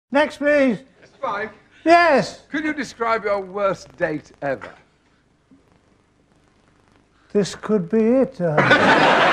Next, please. Spike, Yes. could you describe your worst date ever? This could be it.